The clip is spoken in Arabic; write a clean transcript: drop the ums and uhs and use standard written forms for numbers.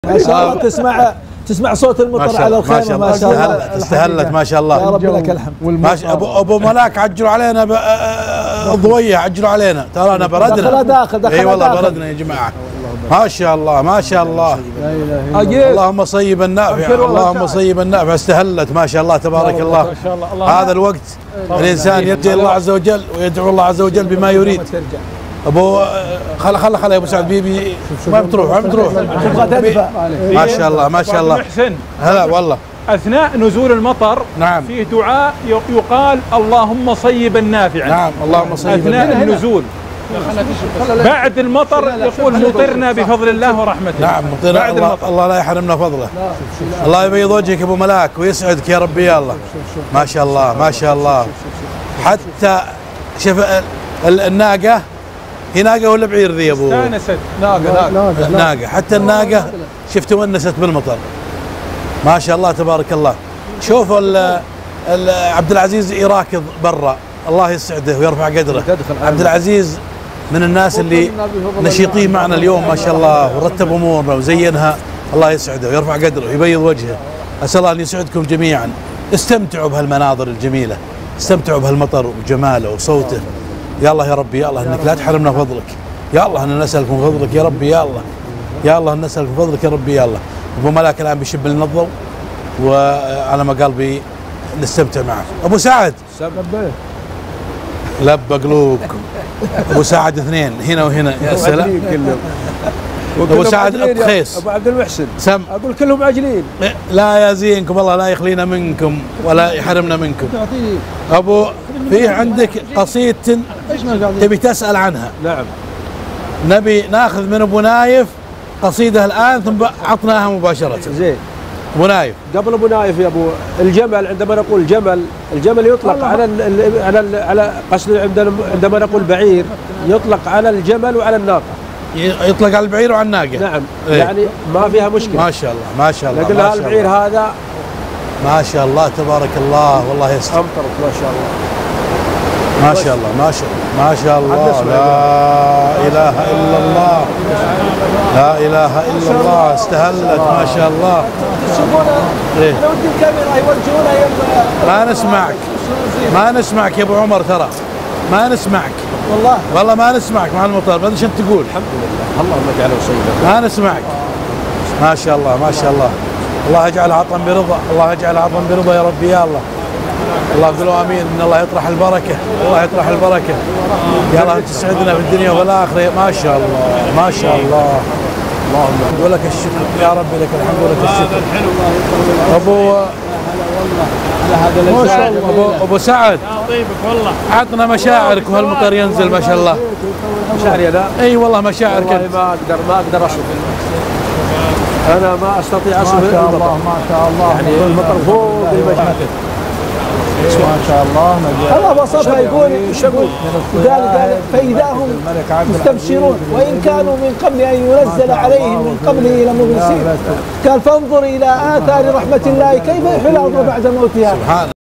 ما شاء الله تسمع صوت المطر على الخيمه. ما شاء الله استهلت ما شاء الله. يا رب لك الحمد. ابو ملاك عجلوا علينا ضويه، عجلوا علينا ترانا بردنا. دخل اي والله بردنا يا جماعه. ما شاء الله ما شاء الله. اللهم صيبا نافعا، اللهم صيبا نافعا. استهلت ما شاء الله تبارك الله. هذا الوقت الانسان يرجي الله عز وجل ويدعو الله عز وجل بما يريد. ابو خل يا ابو سعد بيبي ما بتروح ما شاء الله ما شاء الله. محسن هلا والله. اثناء نزول المطر نعم فيه دعاء يقال اللهم صيبا نافعا. نعم اللهم صيبا اثناء النزول. بعد المطر يقول مطرنا بفضل الله ورحمته. نعم مطرنا الله لا يحرمنا فضله. الله يبيض وجهك ابو ملاك ويسعدك يا ربي. يا الله ما شاء الله ما شاء الله. حتى شوف الناقه، هي ناقه ولا بعير ذي ابو؟ استانست. ناقه. حتى الناقه شفت ونست بالمطر ما شاء الله تبارك الله. شوفوا عبد العزيز يراكض برا، الله يسعده ويرفع قدره. عبد العزيز من الناس اللي نشيطين معنا اليوم ما شاء الله، ورتب امورنا وزينها. الله يسعده ويرفع قدره ويبيض وجهه. اسال الله ان يسعدكم جميعا. استمتعوا بهالمناظر الجميله، استمتعوا بهالمطر وجماله وصوته. يا الله يا ربي يا الله انك لا تحرمنا فضلك. يا الله ان نسالك من فضلك يا ربي. يا الله يا الله ان نسالك من فضلك يا ربي. يا الله. ابو ملاك الان بيشب لنا الضوء وعلى ما قال نستمتع معه. ابو سعد لبى قلوبكم. ابو سعد اثنين هنا وهنا. يا سلام. ابو سعد الطخيس. ابو عبد المحسن سم. اقول كلهم عاجلين. لا يزينكم الله، لا يخلينا منكم ولا يحرمنا منكم. ابو فيه عندك قصيدة تبي تسأل عنها. نعم. نبي ناخذ من ابو نايف قصيدة الان ثم عطناها مباشرة. زين. ابو نايف. قبل ابو نايف يا ابو الجمل، عندما نقول الجمل يطلق على قصد عندما نقول بعير يطلق على الجمل وعلى الناقة. يطلق على البعير وعلى الناقة. نعم. ايه؟ يعني ما فيها مشكلة. ما شاء الله ما شاء الله. لكن البعير هذا ما شاء الله تبارك الله. والله يستر. امطرت ما شاء الله. ما شاء الله ما شاء الله ما شاء الله. لا اله الا الله لا اله الا الله. استهلت ما شاء الله. انا ودي الكاميرا يورجونا. ما نسمعك ما نسمعك يا ابو عمر، ترى ما نسمعك والله ما نسمعك مع المطر. ما ادري ايش تقول. الحمد لله اللهم اجعله صيبا. ما نسمعك. ما شاء الله ما شاء الله. الله يجعل عطا برضا، الله يجعل عطا برضا يا ربي. يا الله الله قولوا امين. ان الله يطرح البركه، الله يطرح البركه. يا الله تسعدنا في الدنيا والاخره. ما شاء الله ما شاء الله. اللهم ولك الشكر يا ربي، لك الحمد ولك الشكر. ابو سعد طيبك والله. عطنا مشاعرك وهالمطر ينزل ما شاء الله. مشاعري انا؟ اي والله مشاعرك. والله ما اقدر اصف. انا ما استطيع اصف. ما شاء الله ما شاء الله. يعني المطر فوق المشاعر. ما شاء الله. الله وصفها يقول قال فإذا هم مستبشرون وإن كانوا من قبل أن ينزل عليهم من قبله لمبلسين. قال فانظر إلى آثار رحمة الله كيف يحيي الأرض بعد موتها.